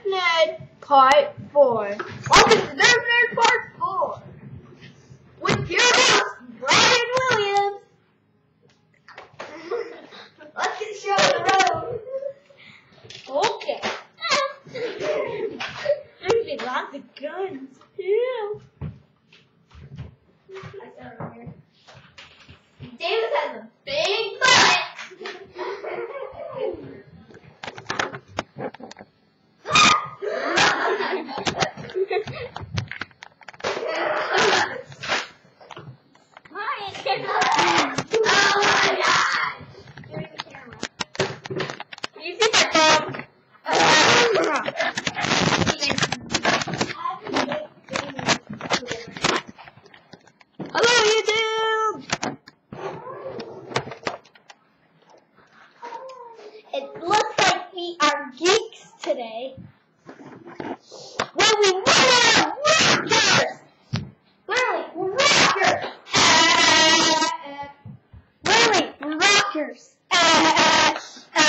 Nerd Part 4. Welcome to Nerf Nerd Part 4. With your host, Brian Williams. Let's get the show on the road. Okay. There's lots of guns, too. I saw it over here. Davis has a big butt. It looks like we are geeks today. Well, we are rockers! Lily, we're rockers! Lily, we're rockers!